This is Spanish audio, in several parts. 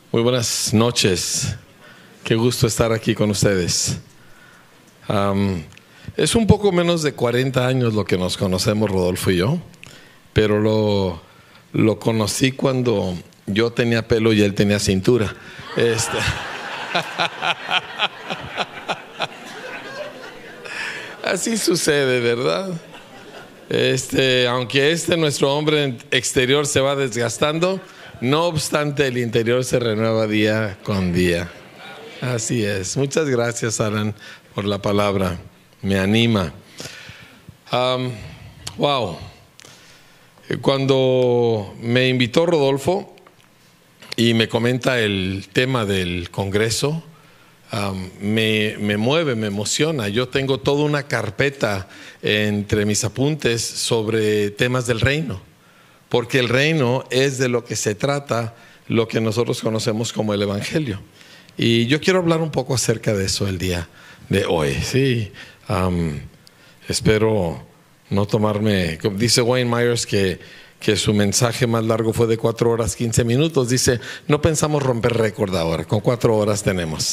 Muy buenas noches. Qué gusto estar aquí con ustedes. Es un poco menos de 40 años lo que nos conocemos, Rodolfo y yo, pero lo conocí cuando yo tenía pelo y él tenía cintura. Así sucede, ¿verdad? Aunque nuestro hombre exterior se va desgastando, no obstante el interior se renueva día con día. Así es. Muchas gracias, Alan, por la palabra. Me anima. Wow. Cuando me invitó Rodolfo y me comenta el tema del Congreso, me mueve, me emociona. Yo tengo toda una carpeta entre mis apuntes sobre temas del reino, porque el reino es de lo que se trata, lo que nosotros conocemos como el Evangelio. Y yo quiero hablar un poco acerca de eso el día de hoy. Sí, espero no tomarme, dice Wayne Myers que su mensaje más largo fue de 4 horas 15 minutos. Dice, no pensamos romper récord ahora, con 4 horas tenemos.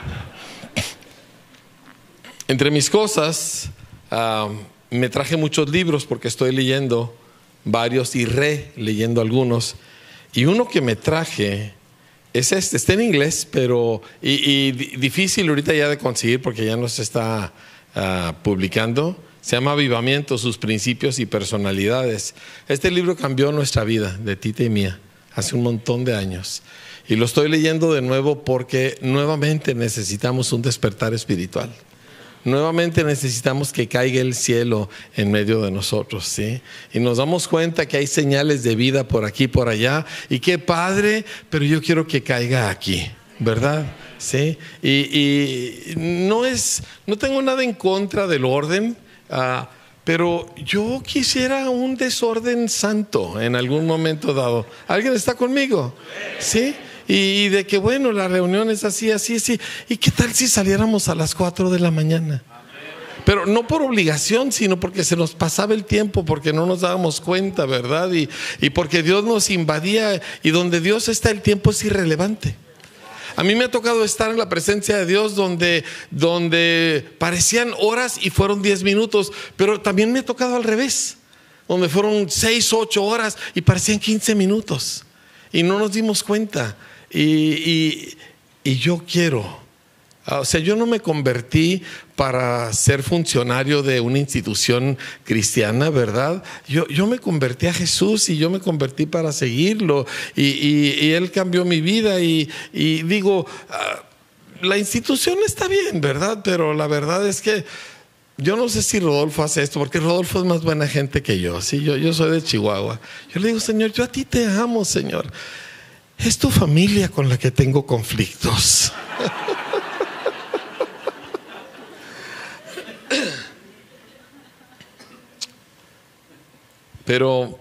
Entre mis cosas, me traje muchos libros porque estoy leyendo varios y releyendo algunos. Y uno que me traje es está en inglés, pero y difícil ahorita ya de conseguir porque ya no se está publicando. Se llama Avivamiento, sus principios y personalidades. Este libro cambió nuestra vida, de Tita y mía, hace un montón de años. Y lo estoy leyendo de nuevo porque nuevamente necesitamos un despertar espiritual. Nuevamente necesitamos que caiga el cielo en medio de nosotros, ¿sí? Y nos damos cuenta que hay señales de vida por aquí, por allá. Y qué padre, pero yo quiero que caiga aquí, ¿verdad? ¿Sí? Y no tengo nada en contra del orden, pero yo quisiera un desorden santo en algún momento dado. ¿Alguien está conmigo? ¿Sí? Y de que bueno, la reunión es así. ¿Y qué tal si saliéramos a las 4 de la mañana? Pero no por obligación, sino porque se nos pasaba el tiempo, porque no nos dábamos cuenta, ¿verdad? Y porque Dios nos invadía, y donde Dios está el tiempo es irrelevante. A mí me ha tocado estar en la presencia de Dios donde parecían horas y fueron 10 minutos, pero también me ha tocado al revés, donde fueron 6, 8 horas y parecían 15 minutos y no nos dimos cuenta. Y yo quiero, yo no me convertí para ser funcionario de una institución cristiana, ¿verdad? Yo me convertí a Jesús y yo me convertí para seguirlo y Él cambió mi vida y digo, la institución está bien, ¿verdad? Pero la verdad es que yo no sé si Rodolfo hace esto, porque Rodolfo es más buena gente que yo, ¿sí? Yo soy de Chihuahua. Yo le digo, Señor, yo a ti te amo, Señor. Es tu familia con la que tengo conflictos. Pero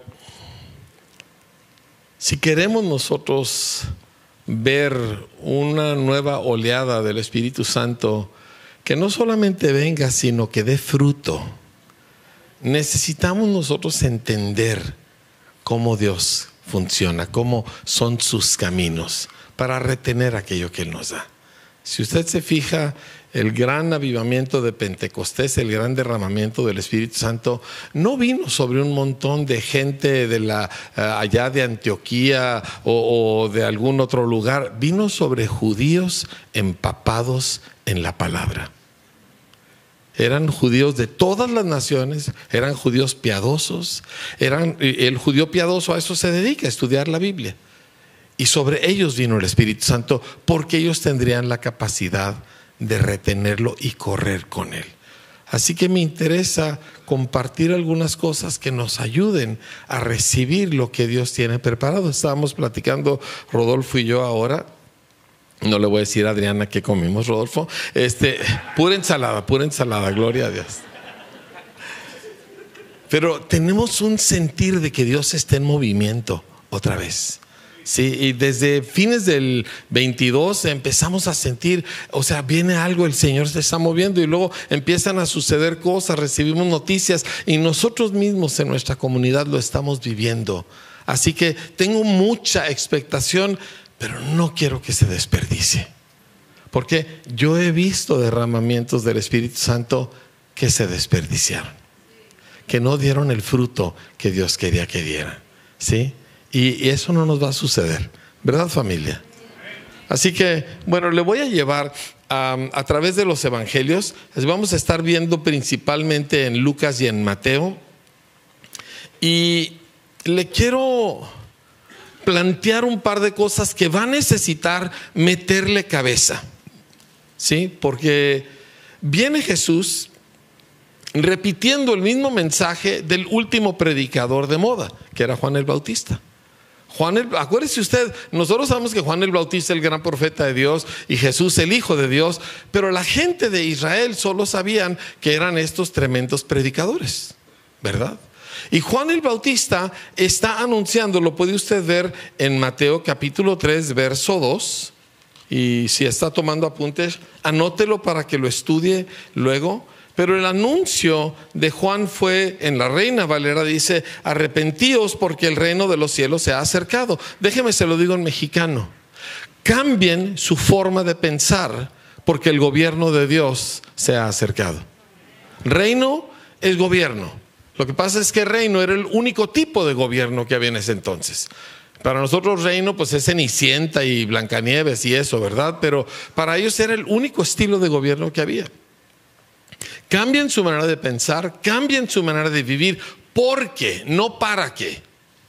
si queremos nosotros ver una nueva oleada del Espíritu Santo, que no solamente venga, sino que dé fruto, necesitamos nosotros entender cómo Dios funciona, cómo son sus caminos para retener aquello que Él nos da. Si usted se fija, el gran avivamiento de Pentecostés, el gran derramamiento del Espíritu Santo, no vino sobre un montón de gente de allá de Antioquía o de algún otro lugar. Vino sobre judíos empapados en la palabra. Eran judíos de todas las naciones, eran judíos piadosos. El judío piadoso a eso se dedica, a estudiar la Biblia. Y sobre ellos vino el Espíritu Santo, porque ellos tendrían la capacidad de retenerlo y correr con él. Así que me interesa compartir algunas cosas que nos ayuden a recibir lo que Dios tiene preparado. Estábamos platicando Rodolfo y yo ahora. No le voy a decir a Adriana qué comimos, Rodolfo. Pura ensalada, gloria a Dios. Pero tenemos un sentir de que Dios está en movimiento otra vez. Sí, y desde fines del 22 empezamos a sentir, viene algo, el Señor se está moviendo y luego empiezan a suceder cosas, recibimos noticias y nosotros mismos en nuestra comunidad lo estamos viviendo. Así que tengo mucha expectación, pero no quiero que se desperdicie. Porque yo he visto derramamientos del Espíritu Santo que se desperdiciaron, que no dieron el fruto que Dios quería que dieran, ¿sí? Y eso no nos va a suceder, ¿verdad, familia? Así que, bueno, le voy a llevar a través de los evangelios. Vamos a estar viendo principalmente en Lucas y en Mateo. Y le quiero plantear un par de cosas que va a necesitar meterle cabeza, ¿sí? Porque viene Jesús repitiendo el mismo mensaje del último predicador de moda, que era Juan el Bautista. Acuérdese usted, nosotros sabemos que Juan el Bautista es el gran profeta de Dios y Jesús el Hijo de Dios, pero la gente de Israel solo sabían que eran estos tremendos predicadores, ¿verdad? Y Juan el Bautista está anunciando, lo puede usted ver en Mateo capítulo 3, verso 2, y si está tomando apuntes, anótelo para que lo estudie luego. Pero el anuncio de Juan fue, en la Reina Valera dice: arrepentíos porque el reino de los cielos se ha acercado. Déjeme se lo digo en mexicano: cambien su forma de pensar porque el gobierno de Dios se ha acercado. Reino es gobierno. Lo que pasa es que reino era el único tipo de gobierno que había en ese entonces. Para nosotros reino pues es Cenicienta y Blancanieves y eso, ¿verdad? Pero para ellos era el único estilo de gobierno que había. Cambien su manera de pensar, cambien su manera de vivir. ¿Por qué? No para qué.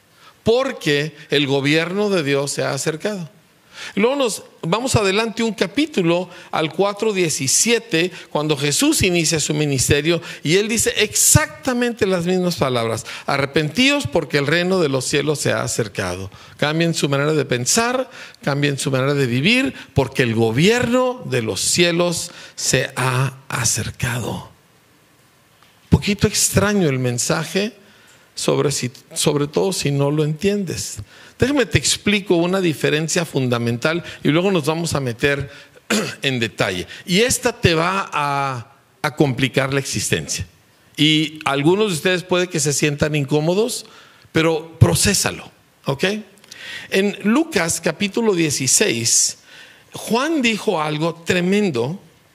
Porque el gobierno de Dios se ha acercado. Luego nos vamos adelante un capítulo al 4:17, cuando Jesús inicia su ministerio y él dice exactamente las mismas palabras: arrepentíos porque el reino de los cielos se ha acercado. Cambien su manera de pensar, cambien su manera de vivir, porque el gobierno de los cielos se ha acercado. Poquito extraño el mensaje, sobre todo si no lo entiendes. Déjame te explico una diferencia fundamental y luego nos vamos a meter en detalle. Y esta te va a complicar la existencia. Y algunos de ustedes puede que se sientan incómodos, pero procésalo, ¿ok? En Lucas capítulo 16, Juan dijo algo tremendo.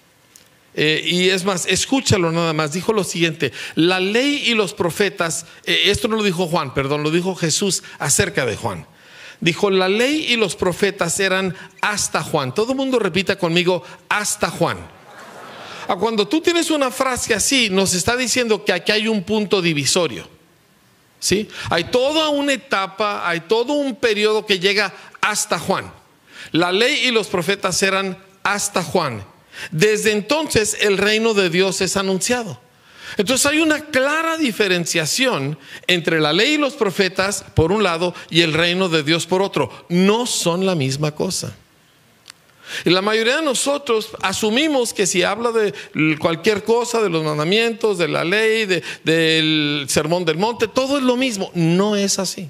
Y es más, escúchalo nada más. Dijo lo siguiente: la ley y los profetas, esto no lo dijo Juan, perdón, lo dijo Jesús acerca de Juan. Dijo: la ley y los profetas eran hasta Juan. Todo el mundo repita conmigo: hasta Juan. Cuando tú tienes una frase así, nos está diciendo que aquí hay un punto divisorio, ¿sí? Hay toda una etapa, hay todo un periodo que llega hasta Juan. La ley y los profetas eran hasta Juan. Desde entonces el reino de Dios es anunciado. Entonces hay una clara diferenciación entre la ley y los profetas por un lado y el reino de Dios por otro. No son la misma cosa. Y la mayoría de nosotros asumimos que si habla de cualquier cosa, de los mandamientos, de la ley, del sermón del monte, todo es lo mismo. No es así.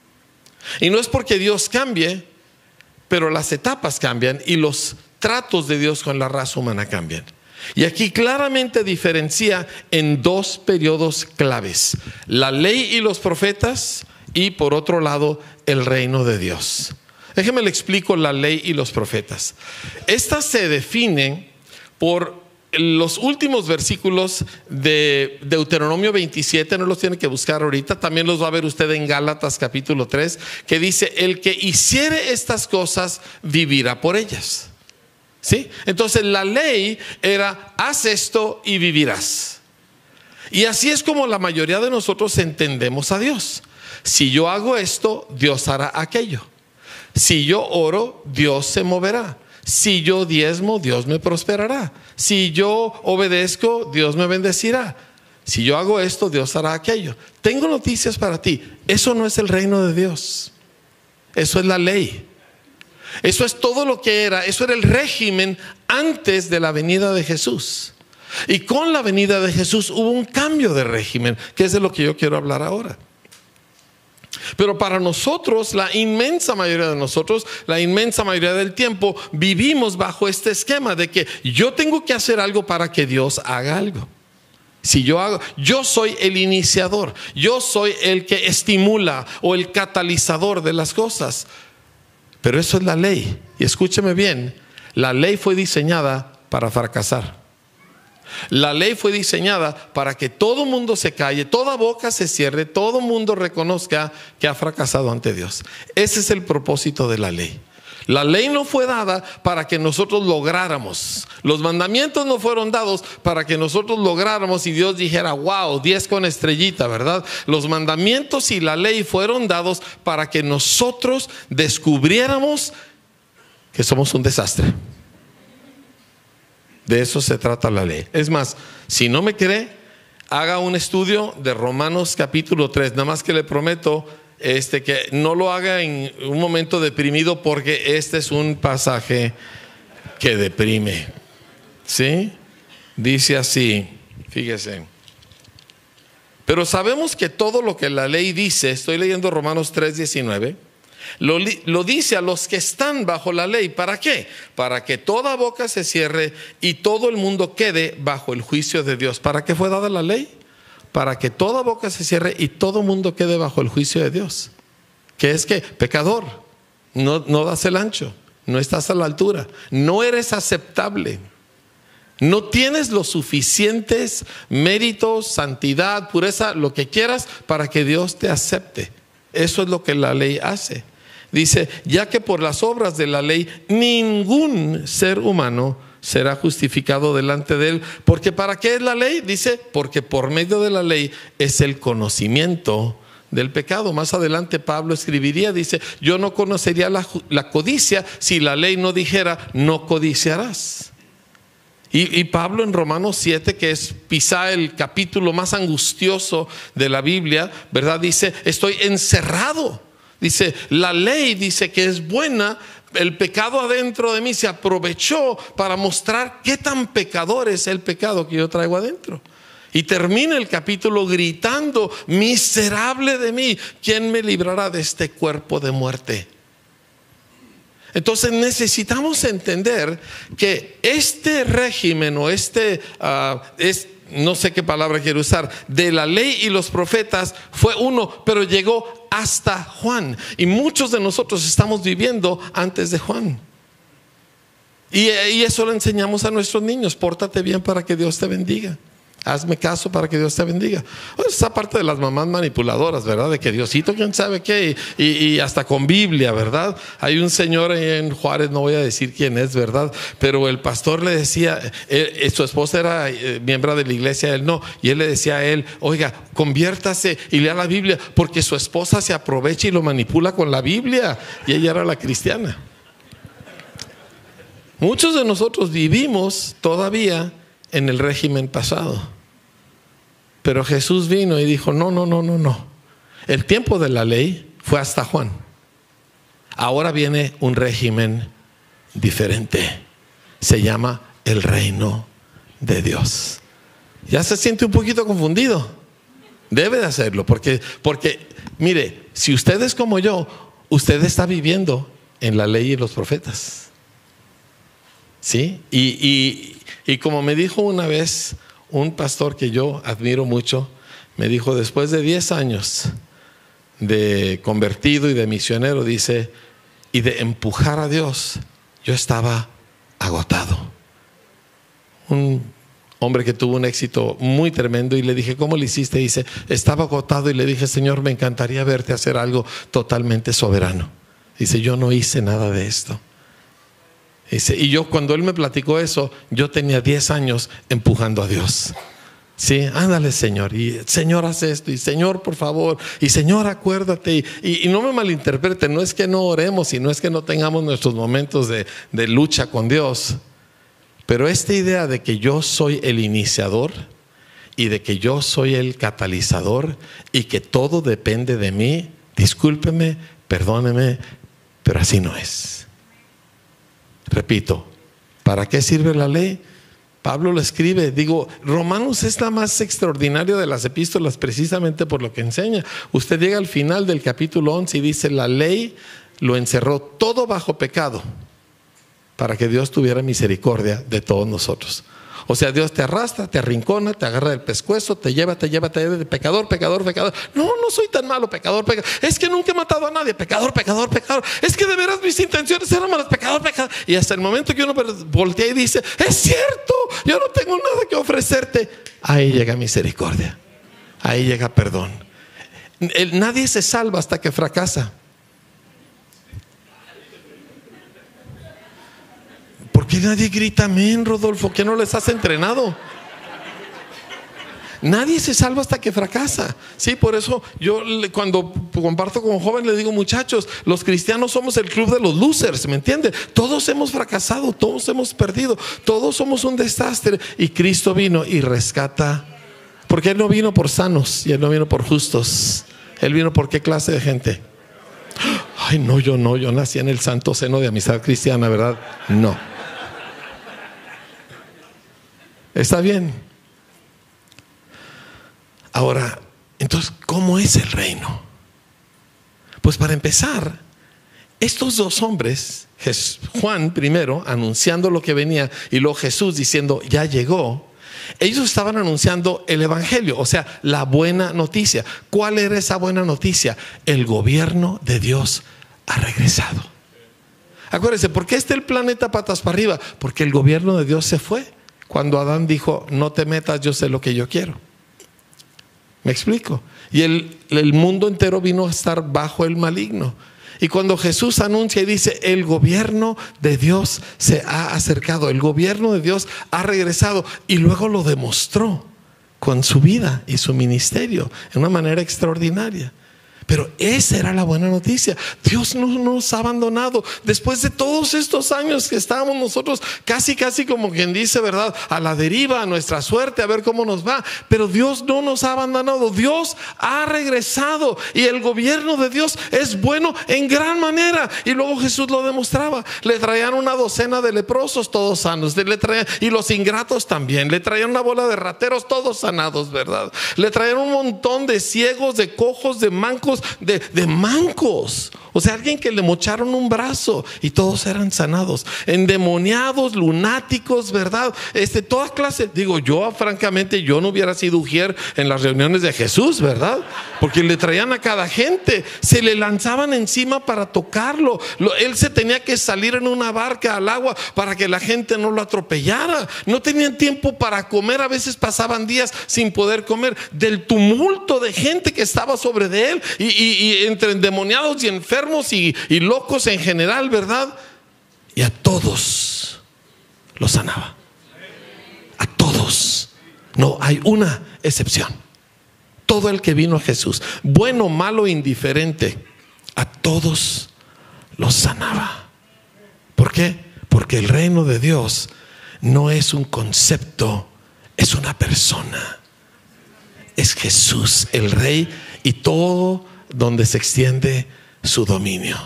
Y no es porque Dios cambie, pero las etapas cambian y los tratos de Dios con la raza humana cambian. Y aquí claramente diferencia en dos periodos claves: la ley y los profetas, y por otro lado el reino de Dios. Déjeme le explico la ley y los profetas. Esta se define por los últimos versículos de Deuteronomio 27, no los tiene que buscar ahorita, también los va a ver usted en Gálatas capítulo 3, que dice: el que hiciere estas cosas vivirá por ellas. ¿Sí? Entonces la ley era: haz esto y vivirás. Y así es como la mayoría de nosotros entendemos a Dios. Si yo hago esto, Dios hará aquello. Si yo oro, Dios se moverá. Si yo diezmo, Dios me prosperará. Si yo obedezco, Dios me bendecirá. Si yo hago esto, Dios hará aquello. Tengo noticias para ti: eso no es el reino de Dios. Eso es la ley. Eso es todo lo que era. Eso era el régimen antes de la venida de Jesús. Y con la venida de Jesús hubo un cambio de régimen, que es de lo que yo quiero hablar ahora. Pero para nosotros, la inmensa mayoría de nosotros, la inmensa mayoría del tiempo, vivimos bajo este esquema de que yo tengo que hacer algo para que Dios haga algo. Si yo hago, yo soy el iniciador, yo soy el que estimula o el catalizador de las cosas. Pero eso es la ley. Y escúcheme bien, la ley fue diseñada para fracasar. La ley fue diseñada para que todo mundo se calle, toda boca se cierre, todo mundo reconozca que ha fracasado ante Dios. Ese es el propósito de la ley. La ley no fue dada para que nosotros lográramos. Los mandamientos no fueron dados para que nosotros lográramos y Dios dijera, wow, 10 con estrellita, ¿verdad? Los mandamientos y la ley fueron dados para que nosotros descubriéramos que somos un desastre. De eso se trata la ley. Es más, si no me cree, haga un estudio de Romanos capítulo 3. Nada más que le prometo que no lo haga en un momento deprimido, porque este es un pasaje que deprime. ¿Sí? Dice así, fíjese. Pero sabemos que todo lo que la ley dice, estoy leyendo Romanos 3:19, lo dice a los que están bajo la ley. ¿Para qué? Para que toda boca se cierre y todo el mundo quede bajo el juicio de Dios. ¿Para qué fue dada la ley? Para que toda boca se cierre y todo el mundo quede bajo el juicio de Dios. ¿Qué es que? Pecador, no das el ancho, no estás a la altura, no eres aceptable, no tienes los suficientes méritos, santidad, pureza, lo que quieras para que Dios te acepte. Eso es lo que la ley hace. Dice, ya que por las obras de la ley ningún ser humano será justificado delante de él. Porque ¿para qué es la ley? Dice, porque por medio de la ley es el conocimiento del pecado. Más adelante Pablo escribiría, dice, yo no conocería la codicia si la ley no dijera, no codiciarás. Y Pablo en Romanos 7, que es quizá el capítulo más angustioso de la Biblia, ¿verdad? Dice, estoy encerrado. Dice, la ley dice que es buena. El pecado adentro de mí se aprovechó para mostrar qué tan pecador es el pecado que yo traigo adentro. Y termina el capítulo gritando, miserable de mí, ¿quién me librará de este cuerpo de muerte? Entonces necesitamos entender que este régimen o no sé qué palabra quiero usar, de la ley y los profetas fue uno, pero llegó hasta Juan. Y muchos de nosotros estamos viviendo antes de Juan. Y eso lo enseñamos a nuestros niños. Pórtate bien para que Dios te bendiga. Hazme caso para que Dios te bendiga. Esa parte de las mamás manipuladoras, ¿verdad? De que Diosito, quién sabe qué, y hasta con Biblia, ¿verdad? Hay un señor en Juárez, no voy a decir quién es, ¿verdad? Pero el pastor le decía, su esposa era miembro de la iglesia, él no, y él le decía a él, oiga, conviértase y lea la Biblia, porque su esposa se aprovecha y lo manipula con la Biblia, y ella era la cristiana. Muchos de nosotros vivimos todavía en el régimen pasado. Pero Jesús vino y dijo, no. El tiempo de la ley fue hasta Juan. Ahora viene un régimen diferente. Se llama el reino de Dios. Ya se siente un poquito confundido. Debe de hacerlo, porque mire, si usted es como yo, usted está viviendo en la ley y los profetas. ¿Sí? Y como me dijo una vez un pastor que yo admiro mucho, me dijo, después de 10 años de convertido y de misionero, dice, y de empujar a Dios, yo estaba agotado. Un hombre que tuvo un éxito muy tremendo, y le dije, ¿cómo le hiciste? Dice, estaba agotado, y le dije, Señor, me encantaría verte hacer algo totalmente soberano. Dice, yo no hice nada de esto. Dice, y yo, cuando él me platicó eso, yo tenía 10 años empujando a Dios. Sí, ándale, Señor, y Señor, haz esto, y Señor, por favor, y Señor, acuérdate, y no me malinterpreten, no es que no oremos y no es que no tengamos nuestros momentos de lucha con Dios, pero esta idea de que yo soy el iniciador y de que yo soy el catalizador y que todo depende de mí, discúlpeme, perdóneme, pero así no es. Repito, ¿para qué sirve la ley? Pablo lo escribe, Romanos es la más extraordinaria de las epístolas precisamente por lo que enseña. Usted llega al final del capítulo 11 y dice, la ley lo encerró todo bajo pecado para que Dios tuviera misericordia de todos nosotros. O sea, Dios te arrastra, te arrincona, te agarra del pescuezo, te lleva de pecador, pecador, pecador. No soy tan malo, pecador, pecador. Es que nunca he matado a nadie, pecador, pecador, pecador. Es que de veras mis intenciones eran malas, pecador, pecador. Y hasta el momento que uno voltea y dice, es cierto, yo no tengo nada que ofrecerte. Ahí llega misericordia, ahí llega perdón. Nadie se salva hasta que fracasa. ¿Por qué nadie grita amén, Rodolfo? ¿Qué no les has entrenado? Nadie se salva hasta que fracasa. Sí, por eso yo cuando comparto con jóvenes le digo, muchachos, los cristianos somos el club de los losers, ¿me entienden? Todos hemos fracasado, todos hemos perdido, todos somos un desastre. Y Cristo vino y rescata. Porque Él no vino por sanos y Él no vino por justos. Él vino por ¿qué clase de gente? Ay, no, yo nací en el santo seno de Amistad Cristiana, ¿verdad? No. Está bien. Ahora, entonces, ¿cómo es el reino? Pues para empezar, estos dos hombres, Juan primero anunciando lo que venía y luego Jesús diciendo ya llegó, ellos estaban anunciando el evangelio, o sea, la buena noticia. ¿Cuál era esa buena noticia? El gobierno de Dios ha regresado. Acuérdense, ¿por qué está el planeta patas para arriba? Porque el gobierno de Dios se fue. Cuando Adán dijo, no te metas, yo sé lo que yo quiero. ¿Me explico? Y el mundo entero vino a estar bajo el maligno. Y cuando Jesús anuncia y dice, el gobierno de Dios se ha acercado, el gobierno de Dios ha regresado, y luego lo demostró con su vida y su ministerio de una manera extraordinaria. Pero esa era la buena noticia. Dios no nos ha abandonado. Después de todos estos años que estábamos nosotros casi como quien dice, ¿verdad? A la deriva, a nuestra suerte, a ver cómo nos va. Pero Dios no nos ha abandonado. Dios ha regresado. Y el gobierno de Dios es bueno en gran manera. Y luego Jesús lo demostraba. Le traían una docena de leprosos, todos sanos. Y los ingratos también. Le traían una bola de rateros, todos sanados, ¿verdad? Le traían un montón de ciegos, de cojos, de mancos. De mancos, o sea, alguien que le mocharon un brazo y todos eran sanados, endemoniados, lunáticos, ¿verdad? Toda clase. Digo, yo francamente yo no hubiera sido ujier en las reuniones de Jesús, ¿verdad? Porque le traían a cada gente, se le lanzaban encima para tocarlo. Él se tenía que salir en una barca al agua para que la gente no lo atropellara. No tenían tiempo para comer, a veces pasaban días sin poder comer del tumulto de gente que estaba sobre de él. Y entre endemoniados y enfermos y locos en general, ¿verdad? Y a todos los sanaba. A todos. No hay una excepción. Todo el que vino a Jesús, bueno, malo, indiferente, a todos los sanaba. ¿Por qué? Porque el reino de Dios no es un concepto, es una persona. Es Jesús, el Rey, y todo donde se extiende su dominio.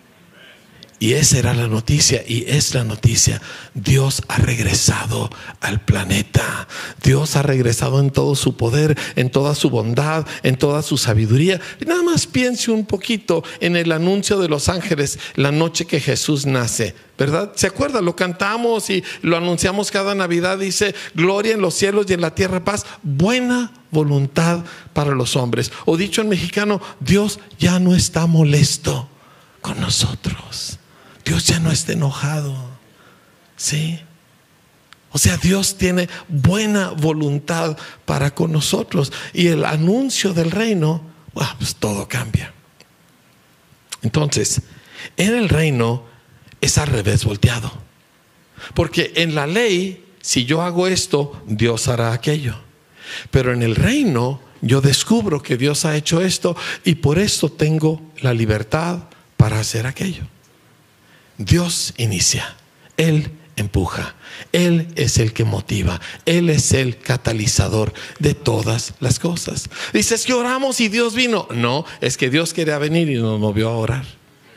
Y esa era la noticia, y es la noticia. Dios ha regresado al planeta. Dios ha regresado en todo su poder, en toda su bondad, en toda su sabiduría. Y nada más piense un poquito en el anuncio de los ángeles la noche que Jesús nace, ¿verdad? ¿Se acuerda? Lo cantamos y lo anunciamos cada Navidad. Dice, gloria en los cielos y en la tierra paz, buena voluntad para los hombres. O dicho en mexicano, Dios ya no está molesto con nosotros. Dios ya no está enojado. ¿Sí? O sea, Dios tiene buena voluntad para con nosotros. Y el anuncio del reino, pues todo cambia. Entonces, en el reino es al revés volteado. Porque en la ley, si yo hago esto, Dios hará aquello. Pero en el reino, yo descubro que Dios ha hecho esto y por esto tengo la libertad para hacer aquello. Dios inicia, Él empuja, Él es el que motiva, Él es el catalizador de todas las cosas. Dices que oramos y Dios vino. No, es que Dios quería venir y nos movió a orar.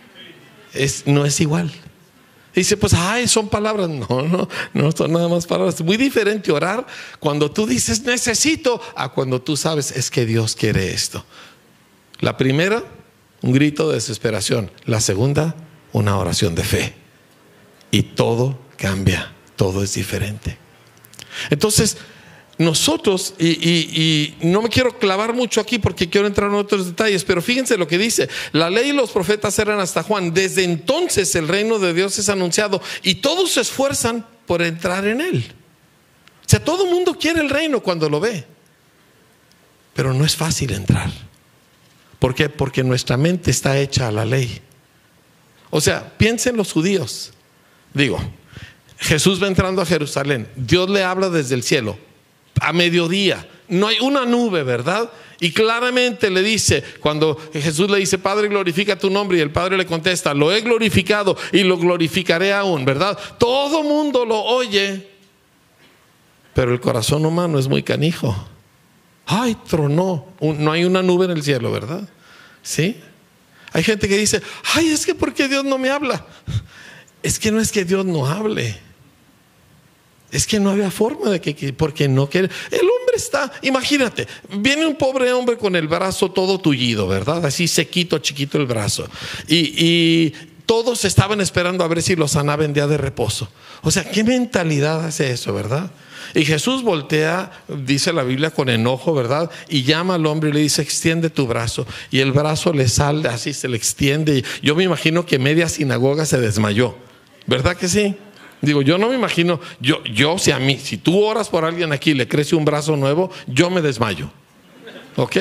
No es igual. Dice, pues, son palabras. No son nada más palabras. Es muy diferente orar cuando tú dices necesito, a cuando tú sabes es que Dios quiere esto. La primera, un grito de desesperación. La segunda, una oración de fe. Y todo cambia, todo es diferente. Entonces, nosotros, y no me quiero clavar mucho aquí porque quiero entrar en otros detalles, pero fíjense lo que dice: la ley y los profetas eran hasta Juan. Desde entonces el reino de Dios es anunciado y todos se esfuerzan por entrar en él. O sea, todo el mundo quiere el reino cuando lo ve, pero no es fácil entrar. ¿Por qué? Porque nuestra mente está hecha a la ley. O sea, piensen los judíos. Digo, Jesús va entrando a Jerusalén, Dios le habla desde el cielo a mediodía, no hay una nube, ¿verdad? Y claramente le dice, cuando Jesús le dice: Padre, glorifica tu nombre, y el Padre le contesta: lo he glorificado y lo glorificaré aún, ¿verdad? Todo mundo lo oye, pero el corazón humano es muy canijo. Ay, tronó, no hay una nube en el cielo, ¿verdad? ¿Sí? Hay gente que dice: ay, es que ¿por qué Dios no me habla? Es que no es que Dios no hable, es que no había forma de que porque no quiere. El hombre está, imagínate, viene un pobre hombre con el brazo todo tullido, ¿verdad? Así sequito, chiquito el brazo, y todos estaban esperando a ver si lo sanaba en día de reposo. O sea, ¿qué mentalidad hace eso, verdad? Y Jesús voltea, dice la Biblia, con enojo, ¿verdad? Y llama al hombre y le dice: extiende tu brazo. Y el brazo le sale, así se le extiende. Y yo me imagino que media sinagoga se desmayó, ¿verdad que sí? Digo, yo no me imagino, si tú oras por alguien aquí y le crece un brazo nuevo, yo me desmayo. ¿Ok?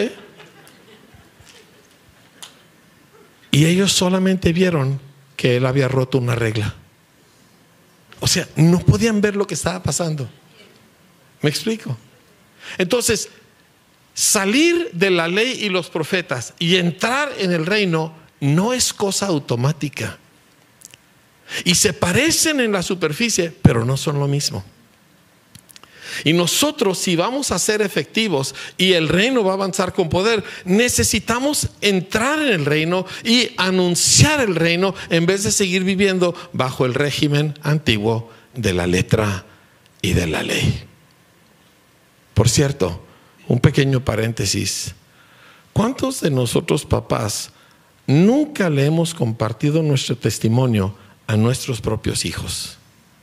Y ellos solamente vieron que él había roto una regla. O sea, no podían ver lo que estaba pasando. ¿Me explico? Entonces, salir de la ley y los profetas y entrar en el reino no es cosa automática. Y se parecen en la superficie, pero no son lo mismo. Y nosotros, si vamos a ser efectivos y el reino va a avanzar con poder, necesitamos entrar en el reino y anunciar el reino, en vez de seguir viviendo bajo el régimen antiguo de la letra y de la ley. Por cierto, un pequeño paréntesis: ¿cuántos de nosotros papás nunca le hemos compartido nuestro testimonio a nuestros propios hijos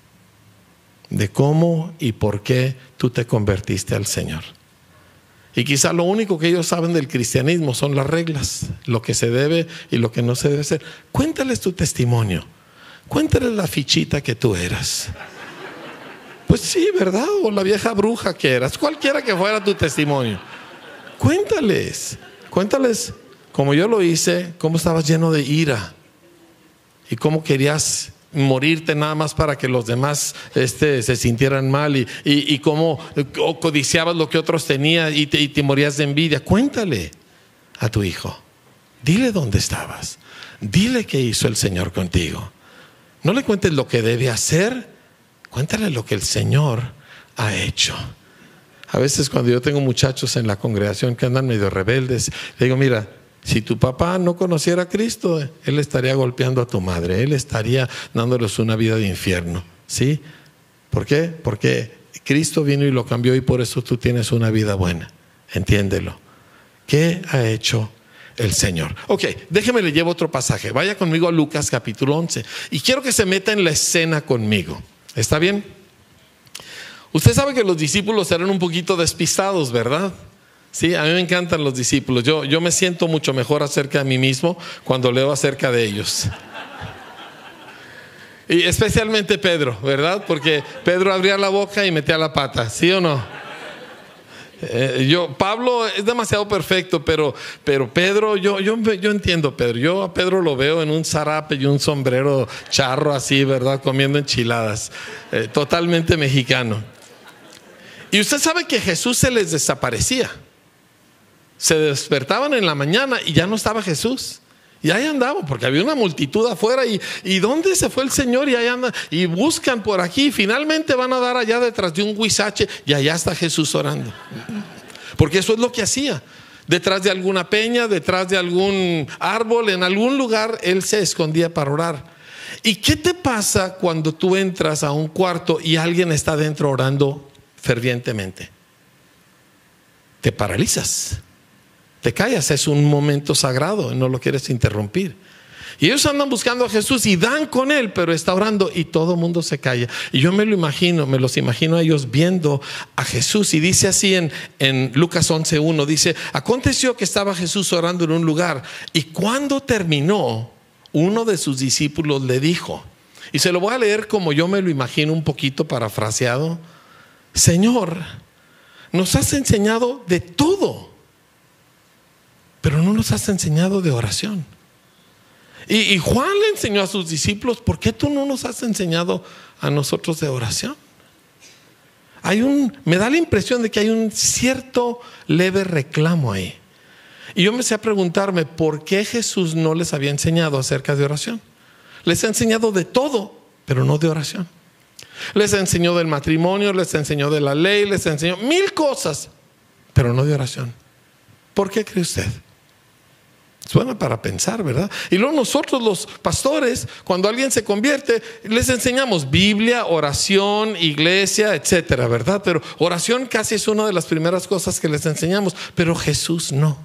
de cómo y por qué tú te convertiste al Señor? Y quizá lo único que ellos saben del cristianismo son las reglas, lo que se debe y lo que no se debe hacer. Cuéntales tu testimonio, cuéntales la fichita que tú eras. Pues sí, ¿verdad? O la vieja bruja que eras, cualquiera que fuera tu testimonio. Cuéntales como yo lo hice, cómo estabas lleno de ira y cómo querías morirte nada más para que los demás se sintieran mal, y cómo codiciabas lo que otros tenían y te morías de envidia. Cuéntale a tu hijo, dile dónde estabas, dile qué hizo el Señor contigo. No le cuentes lo que debe hacer, cuéntale lo que el Señor ha hecho. A veces cuando yo tengo muchachos en la congregación que andan medio rebeldes, le digo: mira, si tu papá no conociera a Cristo, él estaría golpeando a tu madre, él estaría dándoles una vida de infierno. ¿Sí? ¿Por qué? Porque Cristo vino y lo cambió, y por eso tú tienes una vida buena. Entiéndelo. ¿Qué ha hecho el Señor? Ok, déjeme le llevo otro pasaje. Vaya conmigo a Lucas capítulo 11 y quiero que se meta en la escena conmigo. ¿Está bien? Usted sabe que los discípulos eran un poquito despistados, ¿verdad? Sí, a mí me encantan los discípulos. Yo me siento mucho mejor acerca de mí mismo cuando leo acerca de ellos. Y especialmente Pedro, ¿verdad? Porque Pedro abría la boca y metía la pata, ¿sí o no? Pablo es demasiado perfecto, pero Pedro, yo entiendo a Pedro. Yo a Pedro lo veo en un zarape y un sombrero charro así, ¿verdad? Comiendo enchiladas, totalmente mexicano. Y usted sabe que Jesús se les desaparecía. Se despertaban en la mañana y ya no estaba Jesús. Y ahí andaba, porque había una multitud afuera. ¿Y dónde se fue el Señor? Y ahí anda, y buscan por aquí. Finalmente van a dar allá detrás de un huizache, y allá está Jesús orando. Porque eso es lo que hacía. Detrás de alguna peña, detrás de algún árbol, en algún lugar, él se escondía para orar. ¿Y qué te pasa cuando tú entras a un cuarto y alguien está dentro orando fervientemente? Te paralizas. Te callas, es un momento sagrado, no lo quieres interrumpir. Y ellos andan buscando a Jesús y dan con él, pero está orando y todo el mundo se calla. Y yo me los imagino a ellos viendo a Jesús. Y dice así en Lucas 11:1, dice: aconteció que estaba Jesús orando en un lugar, y cuando terminó, uno de sus discípulos le dijo, y se lo voy a leer como yo me lo imagino, un poquito parafraseado: Señor, nos has enseñado de todo, pero no nos has enseñado de oración. Y Juan le enseñó a sus discípulos, ¿por qué tú no nos has enseñado a nosotros de oración? Me da la impresión de que hay un cierto leve reclamo ahí. Y yo empecé a preguntarme por qué Jesús no les había enseñado acerca de oración. Les ha enseñado de todo, pero no de oración. Les enseñó del matrimonio, les enseñó de la ley, les enseñó 1000 cosas, pero no de oración. ¿Por qué cree usted? Suena para pensar, ¿verdad? Y luego nosotros los pastores, cuando alguien se convierte, les enseñamos Biblia, oración, iglesia, etcétera, ¿verdad? Pero oración casi es una de las primeras cosas que les enseñamos, pero Jesús no.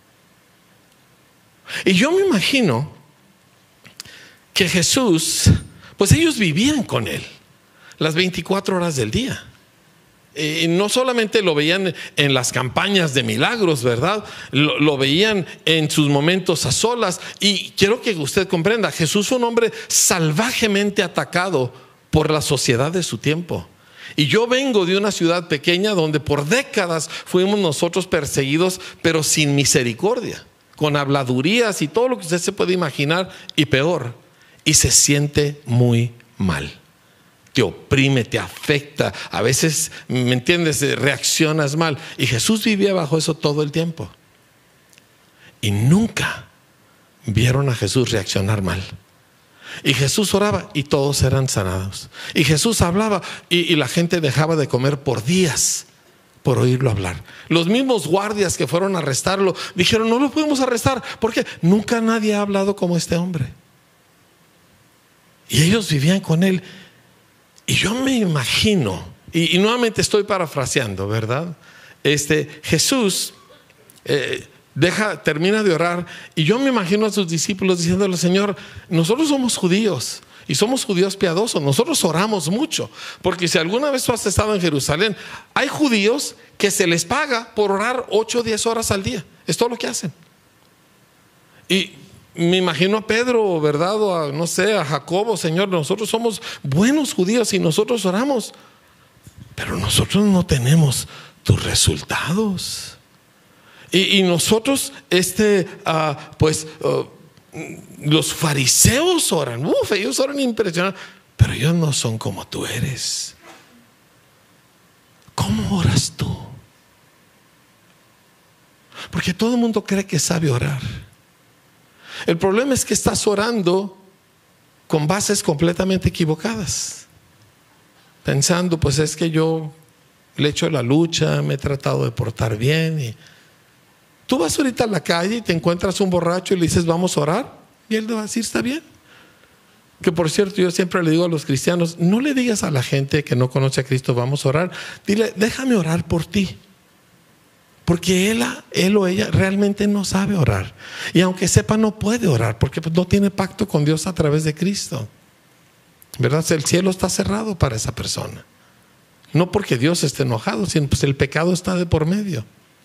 Y yo me imagino que Jesús, pues ellos vivían con él las 24 horas del día. Y no solamente lo veían en las campañas de milagros, ¿verdad? Lo veían en sus momentos a solas. Y quiero que usted comprenda, Jesús fue un hombre salvajemente atacado por la sociedad de su tiempo. Y yo vengo de una ciudad pequeña donde por décadas fuimos nosotros perseguidos, pero sin misericordia, con habladurías y todo lo que usted se puede imaginar, y peor. Y se siente muy mal. Te oprime, te afecta, a veces, ¿me entiendes?, reaccionas mal. Y Jesús vivía bajo eso todo el tiempo. Y nunca vieron a Jesús reaccionar mal. Y Jesús oraba y todos eran sanados. Y Jesús hablaba y la gente dejaba de comer por días por oírlo hablar. Los mismos guardias que fueron a arrestarlo dijeron: no lo podemos arrestar porque nunca nadie ha hablado como este hombre. Y ellos vivían con él. Y yo me imagino, y nuevamente estoy parafraseando, ¿verdad? Jesús termina de orar, y yo me imagino a sus discípulos diciéndole: Señor, nosotros somos judíos, y somos judíos piadosos, nosotros oramos mucho, porque si alguna vez tú has estado en Jerusalén, hay judíos que se les paga por orar 8 o 10 horas al día, es todo lo que hacen. Y me imagino a Pedro, ¿verdad? O a Jacobo: Señor, nosotros somos buenos judíos y nosotros oramos, pero nosotros no tenemos tus resultados. Y nosotros, los fariseos oran, ellos oran impresionante, pero ellos no son como tú eres. ¿Cómo oras tú? Porque todo el mundo cree que sabe orar. El problema es que estás orando con bases completamente equivocadas, pensando: pues es que yo le echo la lucha, me he tratado de portar bien. Y tú vas ahorita a la calle y te encuentras un borracho y le dices: vamos a orar, y él le va a decir: está bien. Que por cierto, yo siempre le digo a los cristianos: no le digas a la gente que no conoce a Cristo vamos a orar, dile: déjame orar por ti. Porque él o ella realmente no sabe orar. Y aunque sepa, no puede orar, porque no tiene pacto con Dios a través de Cristo, ¿verdad? El cielo está cerrado para esa persona. No porque Dios esté enojado, sino pues el pecado está de por medio.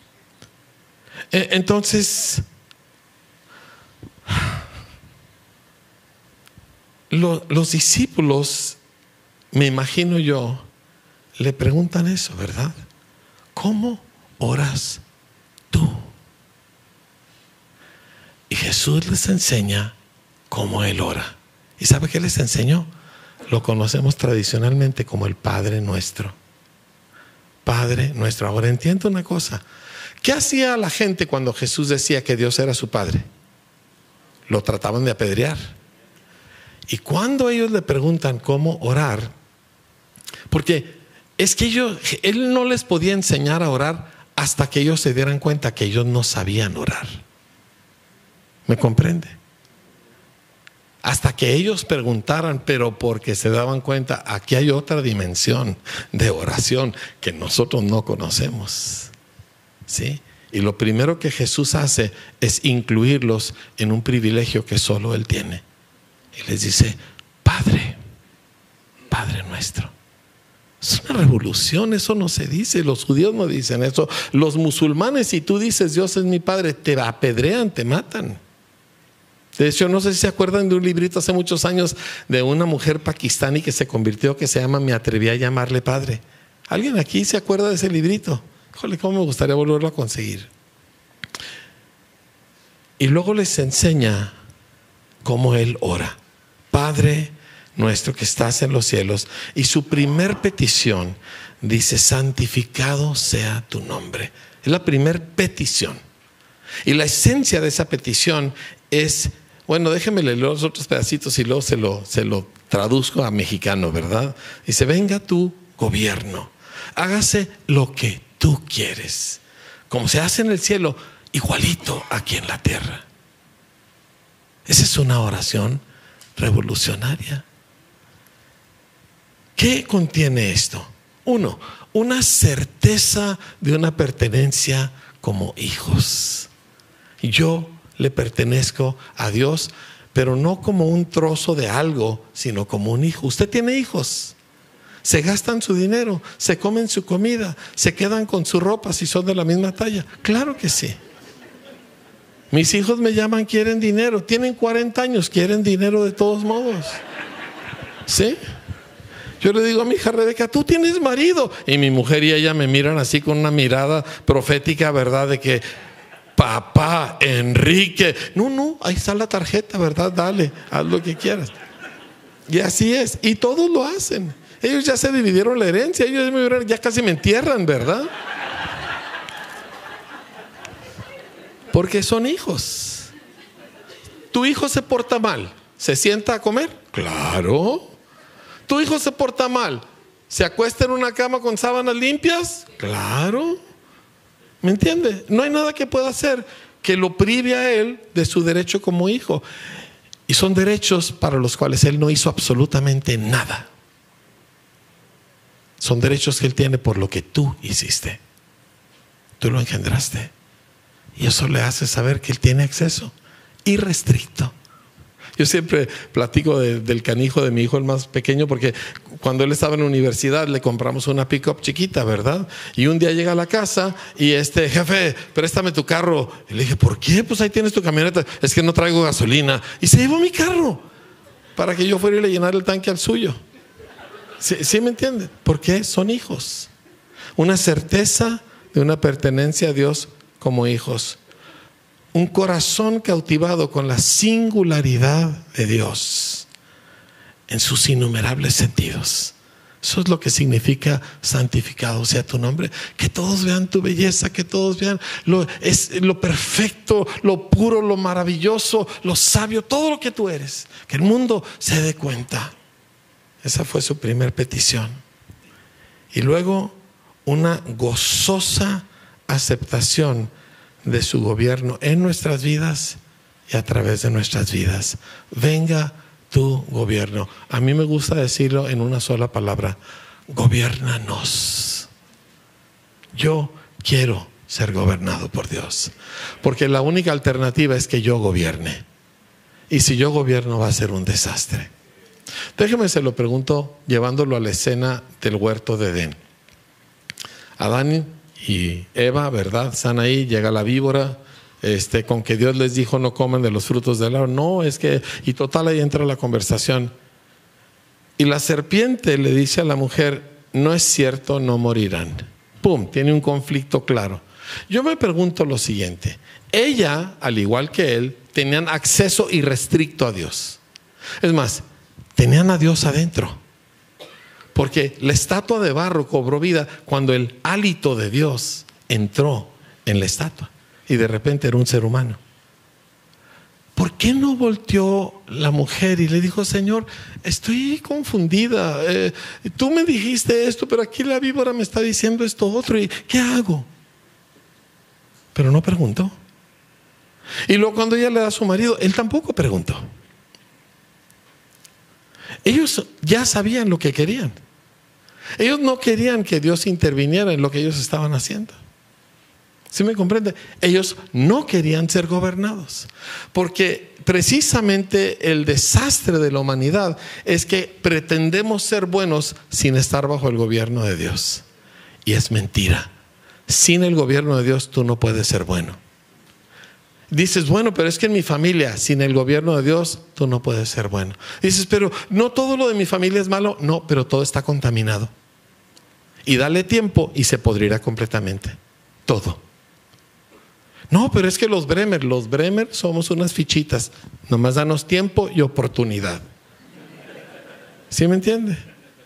Entonces, los discípulos, me imagino yo, le preguntan eso, ¿verdad? ¿Cómo oras tú? Y Jesús les enseña cómo Él ora. ¿Y sabe qué les enseñó? Lo conocemos tradicionalmente como el Padre Nuestro. Padre Nuestro. Ahora entiendo una cosa. ¿Qué hacía la gente cuando Jesús decía que Dios era su Padre? Lo trataban de apedrear. Y cuando ellos le preguntan cómo orar, porque es que Él no les podía enseñar a orar hasta que ellos se dieran cuenta que ellos no sabían orar. ¿Me comprende? Hasta que ellos preguntaran, pero porque se daban cuenta, aquí hay otra dimensión de oración que nosotros no conocemos. ¿Sí? Y lo primero que Jesús hace es incluirlos en un privilegio que solo Él tiene. Y les dice: Padre, Padre nuestro. Es una revolución, eso no se dice. Los judíos no dicen eso. Los musulmanes, si tú dices Dios es mi Padre, te apedrean, te matan. De hecho, no sé si se acuerdan de un librito hace muchos años de una mujer pakistaní que se convirtió, que se llama Me atreví a llamarle Padre. ¿Alguien aquí se acuerda de ese librito? Híjole, cómo me gustaría volverlo a conseguir. Y luego les enseña cómo Él ora: Padre nuestro que estás en los cielos. Y su primer petición dice: santificado sea tu nombre. Es la primer petición. Y la esencia de esa petición es, bueno, déjenme leer los otros pedacitos y luego se lo traduzco a mexicano, ¿verdad? Dice: venga tu gobierno, hágase lo que tú quieres, como se hace en el cielo, igualito aquí en la tierra. Esa es una oración revolucionaria. ¿Qué contiene esto? Uno, una certeza de una pertenencia como hijos. Yo le pertenezco a Dios, pero no como un trozo de algo, sino como un hijo. Usted tiene hijos. Se gastan su dinero, se comen su comida, se quedan con su ropa si son de la misma talla. Claro que sí. Mis hijos me llaman, quieren dinero. Tienen 40 años, quieren dinero de todos modos. ¿Sí? Yo le digo a mi hija Rebeca: tú tienes marido. Y mi mujer y ella me miran así con una mirada profética, ¿verdad? De que, papá, Enrique. No, ahí está la tarjeta, ¿verdad? Dale, haz lo que quieras. Y así es. Y todos lo hacen. Ellos ya se dividieron la herencia. Ellos ya casi me entierran, ¿verdad? Porque son hijos. Tu hijo se porta mal, ¿se sienta a comer? Claro. Tu hijo se porta mal, ¿se acuesta en una cama con sábanas limpias? Claro. ¿Me entiende? No hay nada que pueda hacer que lo prive a él de su derecho como hijo. Y son derechos para los cuales él no hizo absolutamente nada. Son derechos que él tiene por lo que tú hiciste. Tú lo engendraste. Y eso le hace saber que él tiene acceso irrestricto. Yo siempre platico del canijo de mi hijo, el más pequeño, porque cuando él estaba en la universidad le compramos una pick-up chiquita, ¿verdad? Y un día llega a la casa y jefe, préstame tu carro. Y le dije: ¿por qué? Pues ahí tienes tu camioneta. Es que no traigo gasolina. Y se llevó mi carro para que yo fuera y le llenara el tanque al suyo. ¿Sí me entienden? Porque son hijos. Una certeza de una pertenencia a Dios como hijos. Un corazón cautivado con la singularidad de Dios en sus innumerables sentidos. Eso es lo que significa santificado sea tu nombre. Que todos vean tu belleza, que todos vean lo perfecto, lo puro, lo maravilloso, lo sabio, todo lo que tú eres. Que el mundo se dé cuenta. Esa fue su primer petición. Y luego una gozosa aceptación de su gobierno en nuestras vidas y a través de nuestras vidas. Venga tu gobierno. A mí me gusta decirlo en una sola palabra: gobiérnanos. Yo quiero ser gobernado por Dios, porque la única alternativa es que yo gobierne. Y si yo gobierno va a ser un desastre. Déjeme se lo pregunto llevándolo a la escena del huerto de Edén. Adán y Eva, ¿verdad? Están ahí, llega la víbora, con que Dios les dijo no coman de los frutos del árbol. No, es que, y total ahí entra la conversación. Y la serpiente le dice a la mujer: no es cierto, no morirán. Pum, tiene un conflicto claro. Yo me pregunto lo siguiente: ella, al igual que él, tenían acceso irrestricto a Dios. Es más, tenían a Dios adentro. Porque la estatua de barro cobró vida cuando el hálito de Dios entró en la estatua. Y de repente era un ser humano. ¿Por qué no volteó la mujer y le dijo: Señor, estoy confundida, tú me dijiste esto, pero aquí la víbora me está diciendo esto otro, ¿y qué hago? Pero no preguntó. Y luego cuando ella le da a su marido, él tampoco preguntó. Ellos ya sabían lo que querían. Ellos no querían que Dios interviniera en lo que ellos estaban haciendo. ¿Sí me comprende? Ellos no querían ser gobernados, porque precisamente el desastre de la humanidad es que pretendemos ser buenos sin estar bajo el gobierno de Dios. Y es mentira. Sin el gobierno de Dios tú no puedes ser bueno. Dices, bueno, pero es que en mi familia, sin el gobierno de Dios, tú no puedes ser bueno. Dices, pero no todo lo de mi familia es malo. No, pero todo está contaminado. Y dale tiempo y se podrirá completamente. Todo. No, pero es que los Bremer somos unas fichitas. Nomás danos tiempo y oportunidad. ¿Sí me entiende?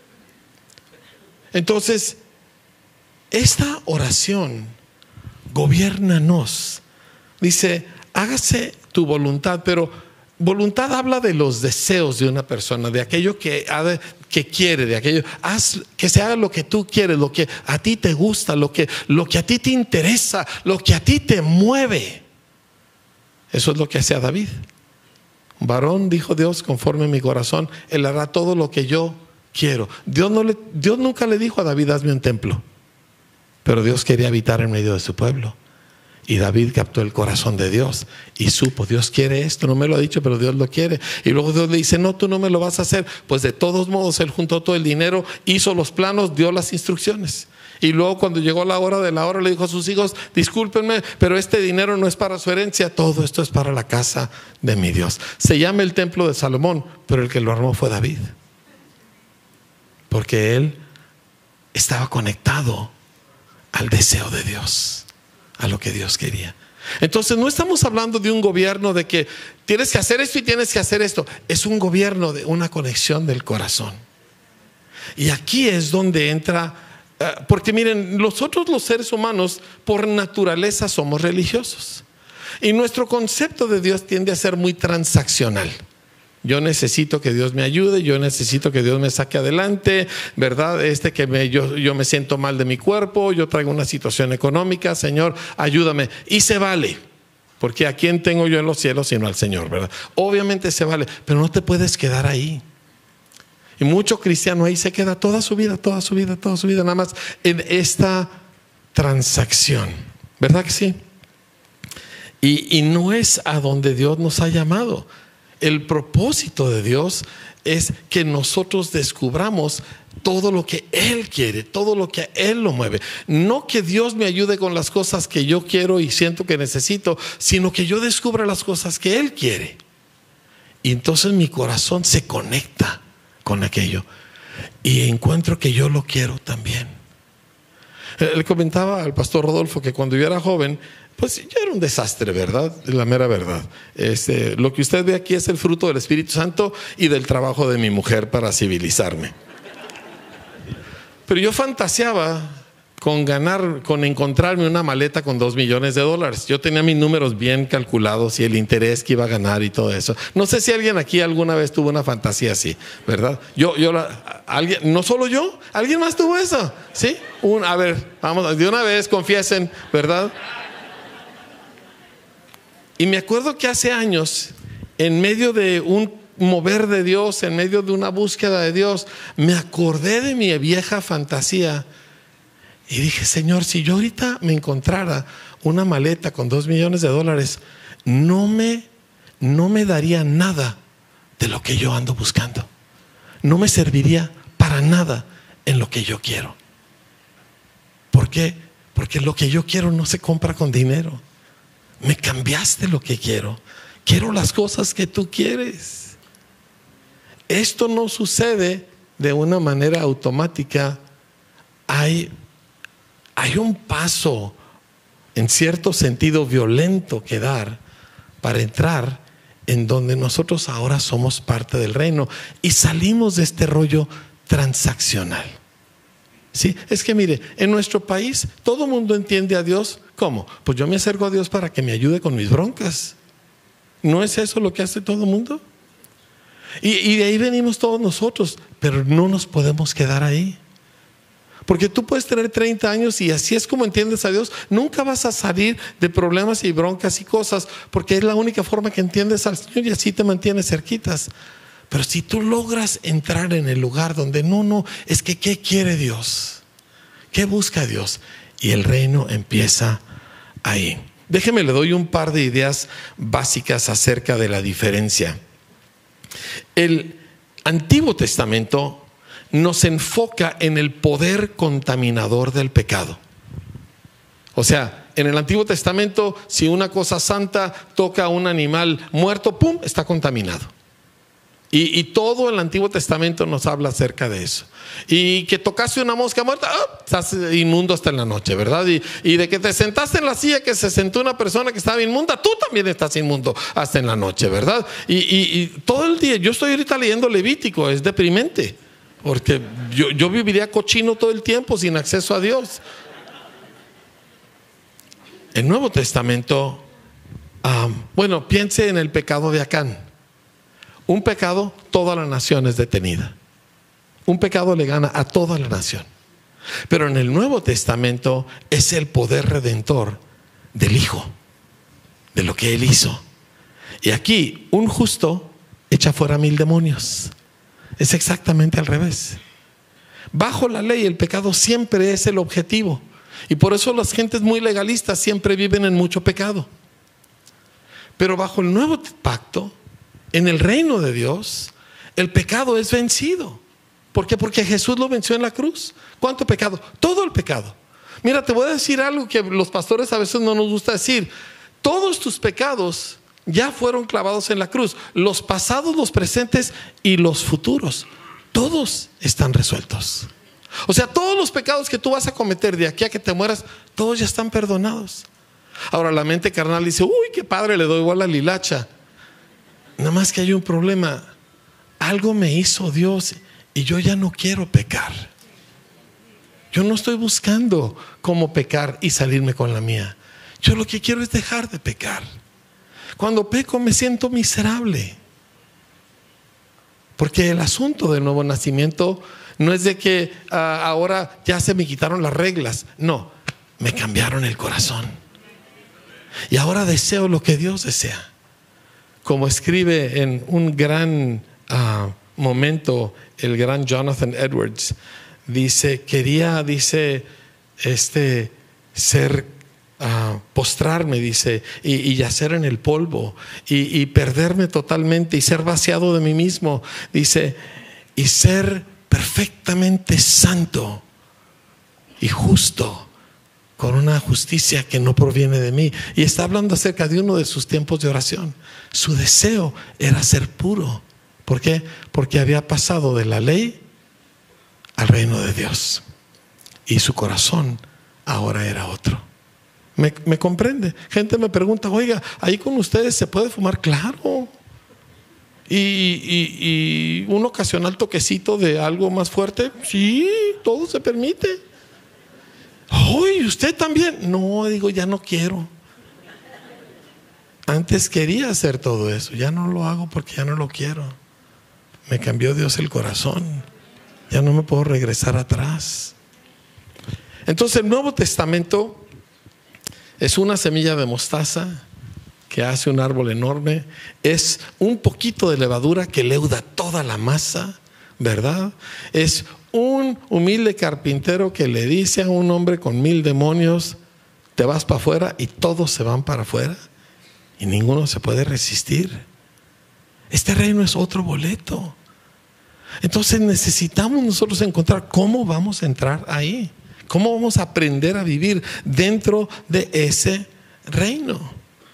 Entonces, esta oración, gobiérnanos. Dice, hágase tu voluntad, pero voluntad habla de los deseos de una persona, de aquello que quiere, de aquello, haz que se haga lo que tú quieres, lo que a ti te gusta, lo que a ti te interesa, lo que a ti te mueve. Eso es lo que hacía David. Varón, dijo Dios, conforme a mi corazón, él hará todo lo que yo quiero. Dios nunca le dijo a David, hazme un templo, pero Dios quería habitar en medio de su pueblo. Y David captó el corazón de Dios y supo, Dios quiere esto, no me lo ha dicho, pero Dios lo quiere. Y luego Dios le dice, no, tú no me lo vas a hacer. Pues de todos modos, él juntó todo el dinero, hizo los planos, dio las instrucciones. Y luego cuando llegó la hora de la hora, le dijo a sus hijos, discúlpenme, pero este dinero no es para su herencia, todo esto es para la casa de mi Dios. Se llama el templo de Salomón, pero el que lo armó fue David. Porque él estaba conectado al deseo de Dios, a lo que Dios quería. Entonces no estamos hablando de un gobierno de que tienes que hacer esto y tienes que hacer esto. Es un gobierno de una conexión del corazón. Y aquí es donde entra, porque miren, nosotros los seres humanos por naturaleza somos religiosos. Y nuestro concepto de Dios tiende a ser muy transaccional. Yo necesito que Dios me ayude, yo necesito que Dios me saque adelante, ¿verdad? Yo me siento mal de mi cuerpo, yo traigo una situación económica, Señor, ayúdame. Y se vale, porque ¿a quién tengo yo en los cielos sino al Señor, verdad? Obviamente se vale, pero no te puedes quedar ahí. Y mucho cristiano ahí se queda toda su vida, nada más en esta transacción, ¿verdad que sí? Y no es a donde Dios nos ha llamado. El propósito de Dios es que nosotros descubramos todo lo que Él quiere, todo lo que a Él lo mueve. No que Dios me ayude con las cosas que yo quiero y siento que necesito, sino que yo descubra las cosas que Él quiere. Y entonces mi corazón se conecta con aquello y encuentro que yo lo quiero también. Le comentaba al pastor Rodolfo que cuando yo era joven, pues yo era un desastre, ¿verdad? La mera verdad. Lo que usted ve aquí es el fruto del Espíritu Santo y del trabajo de mi mujer para civilizarme. Pero yo fantaseaba con encontrarme una maleta con $2 millones. Yo tenía mis números bien calculados y el interés que iba a ganar y todo eso. No sé si alguien aquí alguna vez tuvo una fantasía así, ¿verdad? No solo yo, ¿alguien más tuvo eso? ¿Sí? A ver, vamos, de una vez confiesen, ¿verdad? Y me acuerdo que hace años, en medio de un mover de Dios, en medio de una búsqueda de Dios, me acordé de mi vieja fantasía y dije, Señor, si yo ahorita me encontrara una maleta con $2 millones, no me daría nada de lo que yo ando buscando. No me serviría para nada en lo que yo quiero. ¿Por qué? Porque lo que yo quiero no se compra con dinero. Me cambiaste lo que quiero. Quiero las cosas que tú quieres. Esto no sucede de una manera automática. Hay un paso, en cierto sentido violento, que dar para entrar en donde nosotros ahora somos parte del reino y salimos de este rollo transaccional. Sí, es que mire, en nuestro país todo el mundo entiende a Dios. ¿Cómo? Pues yo me acerco a Dios para que me ayude con mis broncas. ¿No es eso lo que hace todo el mundo? Y de ahí venimos todos nosotros, pero no nos podemos quedar ahí. Porque tú puedes tener 30 años y así es como entiendes a Dios. Nunca vas a salir de problemas y broncas y cosas, porque es la única forma que entiendes al Señor y así te mantienes cerquitas. Pero si tú logras entrar en el lugar donde es que ¿qué quiere Dios? ¿Qué busca Dios? Y el reino empieza ahí. Déjeme, le doy un par de ideas básicas acerca de la diferencia. El Antiguo Testamento nos enfoca en el poder contaminador del pecado. O sea, en el Antiguo Testamento, si una cosa santa toca a un animal muerto, ¡pum!, está contaminado. Y todo el Antiguo Testamento nos habla acerca de eso. Y que tocaste una mosca muerta, estás inmundo hasta en la noche, ¿verdad? Y de que te sentaste en la silla que se sentó una persona que estaba inmunda, tú también estás inmundo hasta en la noche, ¿verdad? Y todo el día, yo estoy ahorita leyendo Levítico, es deprimente, porque yo viviría cochino todo el tiempo sin acceso a Dios. El Nuevo Testamento, bueno, piense en el pecado de Acán. Un pecado, toda la nación es detenida. Un pecado le gana a toda la nación. Pero en el Nuevo Testamento es el poder redentor del Hijo, de lo que Él hizo. Y aquí un justo echa fuera 1000 demonios. Es exactamente al revés. Bajo la ley el pecado siempre es el objetivo. Y por eso las gentes muy legalistas siempre viven en mucho pecado. Pero bajo el nuevo pacto, en el reino de Dios, el pecado es vencido. ¿Por qué? Porque Jesús lo venció en la cruz. ¿Cuánto pecado? Todo el pecado. Mira, te voy a decir algo que los pastores a veces no nos gusta decir. Todos tus pecados ya fueron clavados en la cruz. Los pasados, los presentes y los futuros, todos están resueltos. O sea, todos los pecados que tú vas a cometer de aquí a que te mueras, todos ya están perdonados. Ahora la mente carnal dice, uy, qué padre, le doy igual a la hilacha. Nada más que hay un problema. Algo me hizo Dios y yo ya no quiero pecar. Yo no estoy buscando cómo pecar y salirme con la mía. Yo lo que quiero es dejar de pecar. Cuando peco me siento miserable. Porque el asunto del nuevo nacimiento no es de que ahora ya se me quitaron las reglas. No, me cambiaron el corazón. Y ahora deseo lo que Dios desea. Como escribe en un gran momento el gran Jonathan Edwards, dice, quería, postrarme, dice, y yacer en el polvo, y perderme totalmente, y ser vaciado de mí mismo, dice, y ser perfectamente santo y justo, con una justicia que no proviene de mí. Y está hablando acerca de uno de sus tiempos de oración. Su deseo era ser puro. ¿Por qué? Porque había pasado de la ley al reino de Dios. Y su corazón ahora era otro. ¿Me comprende? Gente me pregunta, oiga, ¿ahí con ustedes se puede fumar? Claro. Y un ocasional toquecito de algo más fuerte, sí, todo se permite. ¡Uy, usted también! No, digo, ya no quiero. Antes quería hacer todo eso, ya no lo hago porque ya no lo quiero. Me cambió Dios el corazón. Ya no me puedo regresar atrás. Entonces el Nuevo Testamento es una semilla de mostaza que hace un árbol enorme. Es un poquito de levadura que leuda toda la masa, ¿verdad? Es un humilde carpintero que le dice a un hombre con 1000 demonios, te vas para afuera, y todos se van para afuera y ninguno se puede resistir. Este reino es otro boleto. Entonces necesitamos nosotros encontrar cómo vamos a entrar ahí, cómo vamos a aprender a vivir dentro de ese reino.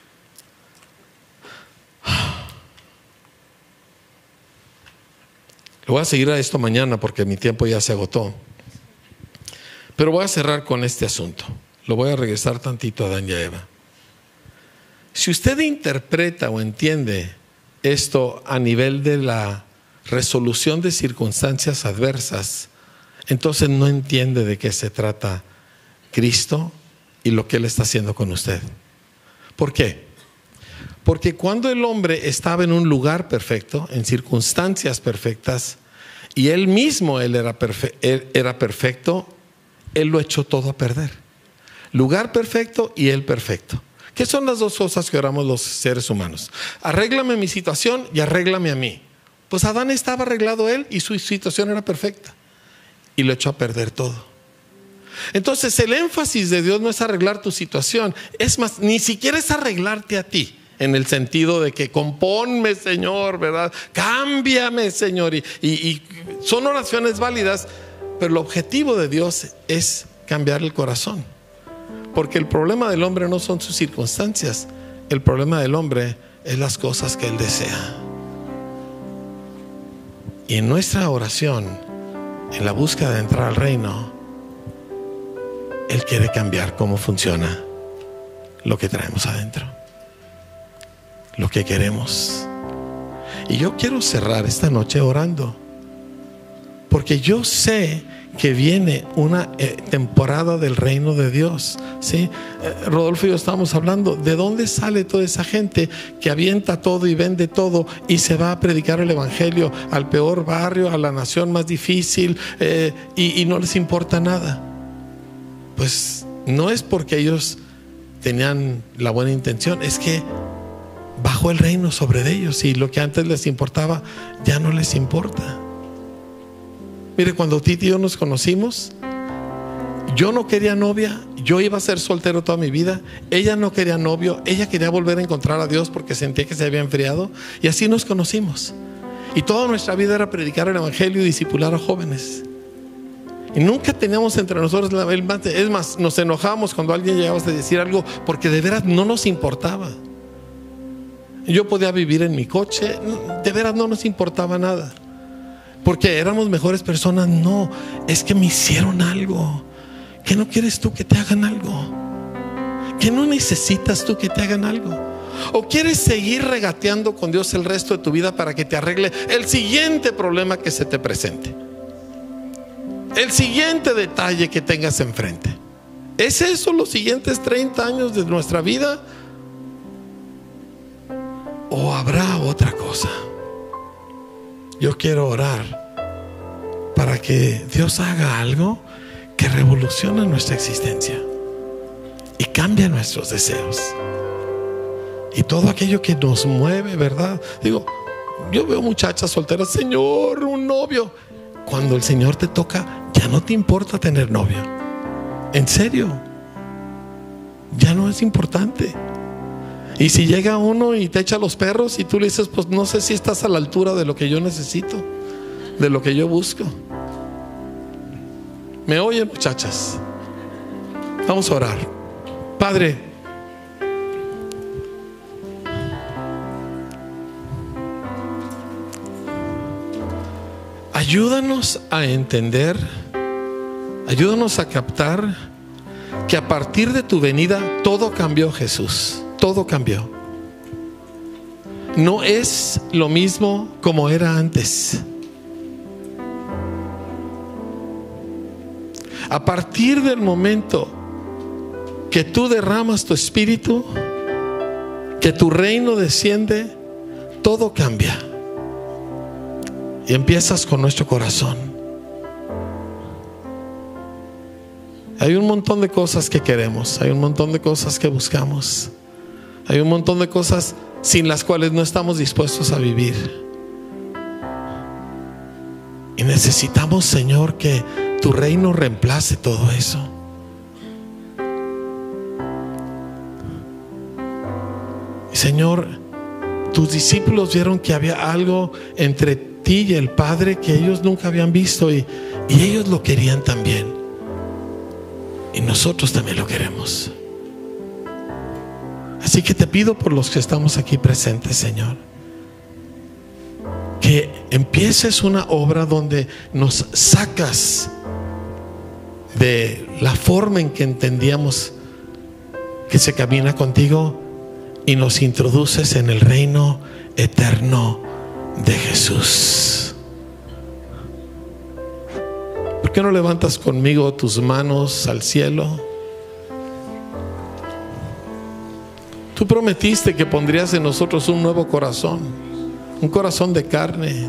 Le voy a seguir a esto mañana porque mi tiempo ya se agotó. Pero voy a cerrar con este asunto. Lo voy a regresar tantito a Adán y a Eva. Si usted interpreta o entiende esto a nivel de la resolución de circunstancias adversas, entonces no entiende de qué se trata Cristo y lo que Él está haciendo con usted. ¿Por qué? Porque cuando el hombre estaba en un lugar perfecto, en circunstancias perfectas, y él mismo era perfecto, él lo echó todo a perder. Lugar perfecto y él perfecto. ¿Qué son las dos cosas que oramos los seres humanos? Arréglame mi situación y arréglame a mí. Pues Adán estaba arreglado él y su situación era perfecta. Y lo echó a perder todo. Entonces el énfasis de Dios no es arreglar tu situación. Es más, ni siquiera es arreglarte a ti, en el sentido de que compónme, Señor, ¿verdad? Cámbiame, Señor. Y son oraciones válidas, pero el objetivo de Dios es cambiar el corazón. Porque el problema del hombre no son sus circunstancias. El problema del hombre es las cosas que él desea. Y en nuestra oración, en la búsqueda de entrar al reino, Él quiere cambiar cómo funciona lo que traemos adentro, lo que queremos. Y yo quiero cerrar esta noche orando, porque yo sé que viene una temporada del reino de Dios, ¿sí? Rodolfo y yo estábamos hablando de dónde sale toda esa gente que avienta todo y vende todo y se va a predicar el evangelio al peor barrio, a la nación más difícil, y no les importa nada. Pues no es porque ellos tenían la buena intención, es que bajó el reino sobre ellos y lo que antes les importaba ya no les importa. Mire, cuando Titi y yo nos conocimos, yo no quería novia, yo iba a ser soltero toda mi vida. Ella no quería novio, ella quería volver a encontrar a Dios porque sentía que se había enfriado. Y así nos conocimos. Y toda nuestra vida era predicar el evangelio y discipular a jóvenes. Y nunca teníamos entre nosotros, es más, nos enojábamos cuando alguien llegaba a decir algo porque de veras no nos importaba. Yo podía vivir en mi coche, de veras no nos importaba nada. Porque éramos mejores personas. No, es que me hicieron algo. ¿Que no quieres tú que te hagan algo? ¿Que no necesitas tú que te hagan algo? ¿O quieres seguir regateando con Dios el resto de tu vida para que te arregle el siguiente problema que se te presente, el siguiente detalle que tengas enfrente? ¿Es eso los siguientes 30 años de nuestra vida? ¿O habrá otra cosa? Yo quiero orar para que Dios haga algo que revolucione nuestra existencia y cambie nuestros deseos y todo aquello que nos mueve, ¿verdad? Digo, yo veo muchachas solteras, Señor, un novio. Cuando el Señor te toca, ya no te importa tener novio. En serio, ya no es importante. Y si llega uno y te echa los perros y tú le dices, pues no sé si estás a la altura de lo que yo necesito, de lo que yo busco. ¿Me oyen, muchachas? Vamos a orar. Padre, ayúdanos a entender, ayúdanos a captar que a partir de tu venida todo cambió, Jesús. Todo cambió. No es lo mismo como era antes. A partir del momento que tú derramas tu espíritu, que tu reino desciende, todo cambia. Y empiezas con nuestro corazón. Hay un montón de cosas que queremos, hay un montón de cosas que buscamos. Hay un montón de cosas sin las cuales no estamos dispuestos a vivir. Y necesitamos, Señor, que tu reino reemplace todo eso. Y Señor, tus discípulos vieron que había algo entre ti y el Padre que ellos nunca habían visto, y ellos lo querían también. Y nosotros también lo queremos. Así que te pido por los que estamos aquí presentes, Señor, que empieces una obra donde nos sacas de la forma en que entendíamos que se camina contigo y nos introduces en el reino eterno de Jesús. ¿Por qué no levantas conmigo tus manos al cielo? Tú prometiste que pondrías en nosotros un nuevo corazón, un corazón de carne,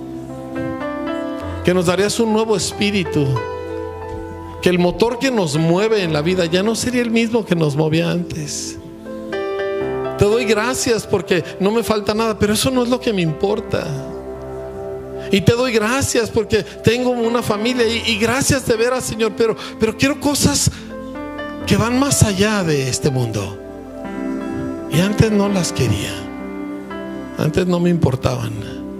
que nos darías un nuevo espíritu, que el motor que nos mueve en la vida ya no sería el mismo que nos movía antes. Te doy gracias porque no me falta nada, pero eso no es lo que me importa. Y te doy gracias porque tengo una familia y gracias de veras, Señor, pero quiero cosas que van más allá de este mundo. Y antes no las quería, antes no me importaban.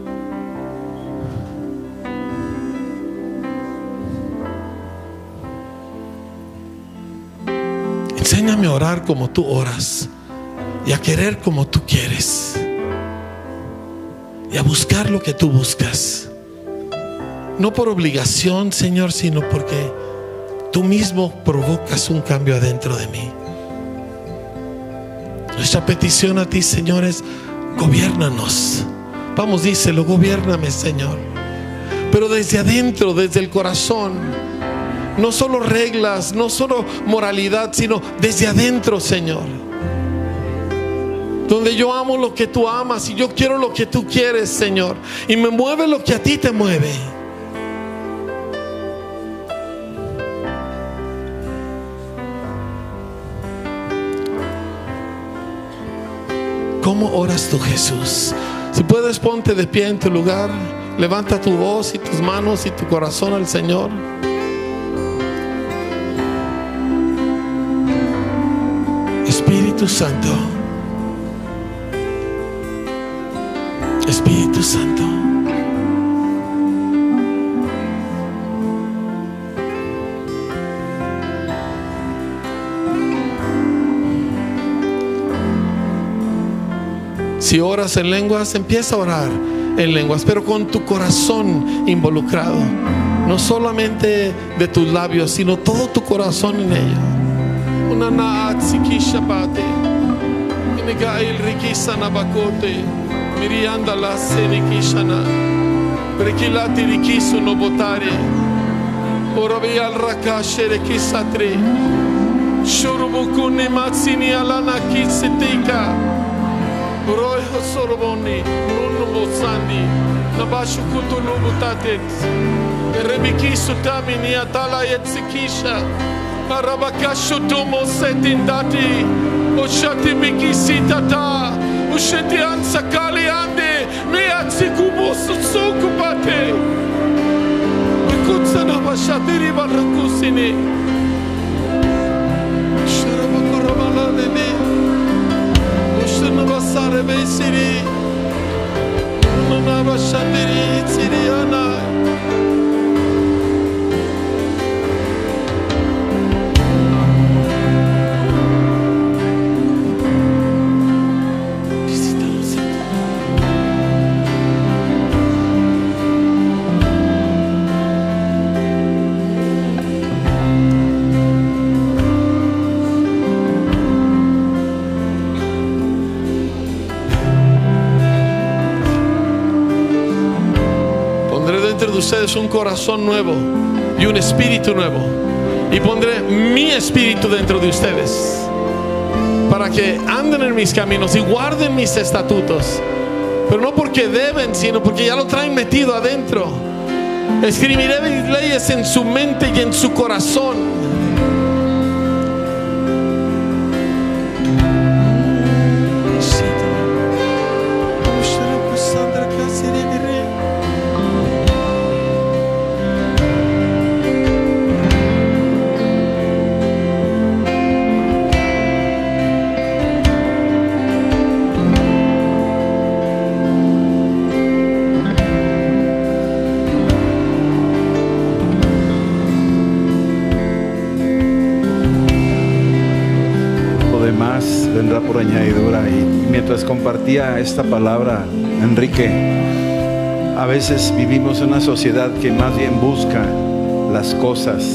Enséñame a orar como tú oras y a querer como tú quieres y a buscar lo que tú buscas, no por obligación, Señor, sino porque tú mismo provocas un cambio adentro de mí. Nuestra petición a ti, Señor, es: gobiérnanos. Vamos, díselo: gobiérname, Señor, pero desde adentro, desde el corazón. No solo reglas, no solo moralidad, sino desde adentro, Señor, donde yo amo lo que tú amas y yo quiero lo que tú quieres, Señor, y me mueve lo que a ti te mueve. ¿Cómo oras tú, Jesús? Si puedes, ponte de pie en tu lugar, levanta tu voz y tus manos y tu corazón al Señor. Espíritu Santo, Espíritu Santo, si oras en lenguas, empieza a orar en lenguas, pero con tu corazón involucrado, no solamente de tus labios, sino todo tu corazón en ello. Una naatsikisha pate, inegail rikisana bakote, mirianda la senikishana, brekilati rikisu no botare, orabi al rakashere kisatre, shurubukune matsini alana kisetika, roiho soroboni, nunu bosandi, nabashu kutulu butatet, rebikisu tamini atala yetsikisha. Arabakasho tomo setindati, oshati mikisitata, usheti ansakali ande, miatsikubo sutsukupate, mikutsana bashatiri barakusini, sharabakorabalalene, ushana basare besiri, nana bashatiri tsiriana. De ustedes un corazón nuevo y un espíritu nuevo, y pondré mi espíritu dentro de ustedes para que anden en mis caminos y guarden mis estatutos, pero no porque deben, sino porque ya lo traen metido adentro. Escribiré mis leyes en su mente y en su corazón. Vendrá por añadidura. Y mientras compartía esta palabra, Enrique, a veces vivimos en una sociedad que más bien busca las cosas.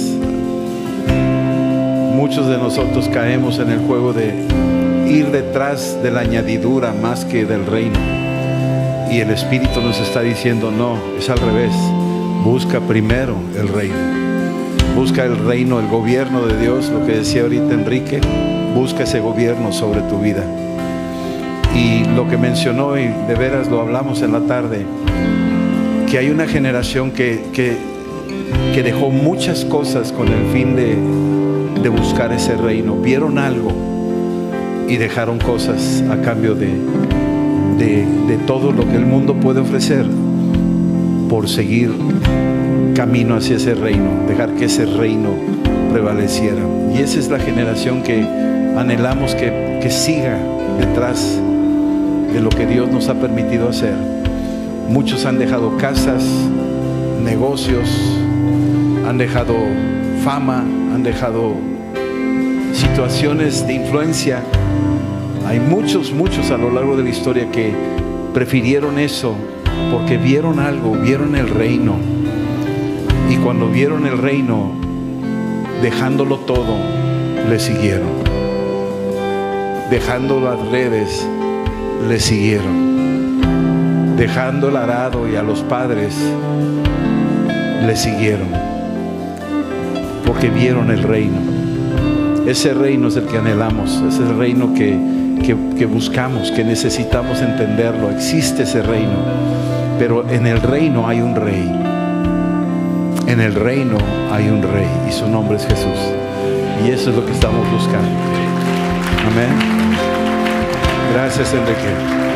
Muchos de nosotros caemos en el juego de ir detrás de la añadidura más que del reino, y el Espíritu nos está diciendo: no, es al revés. Busca primero el reino, busca el reino, el gobierno de Dios, lo que decía ahorita Enrique. Busca ese gobierno sobre tu vida. Y lo que mencionó, y de veras lo hablamos en la tarde, que hay una generación que dejó muchas cosas con el fin de buscar ese reino. Vieron algo y dejaron cosas a cambio de todo lo que el mundo puede ofrecer. por seguir camino hacia ese reino, dejar que ese reino prevaleciera. Y esa es la generación que anhelamos que siga detrás de lo que Dios nos ha permitido hacer. Muchos han dejado casas, negocios, han dejado fama, han dejado situaciones de influencia. Hay muchos a lo largo de la historia que prefirieron eso porque vieron algo, vieron el reino. Y cuando vieron el reino, dejándolo todo, le siguieron. Dejando las redes, le siguieron. Dejando el arado y a los padres, le siguieron. Porque vieron el reino. Ese reino es el que anhelamos. Es el reino que buscamos, que necesitamos entenderlo. Existe ese reino. Pero en el reino hay un rey. En el reino hay un rey. Y su nombre es Jesús. Y eso es lo que estamos buscando. Amén. Gracias, Enrique.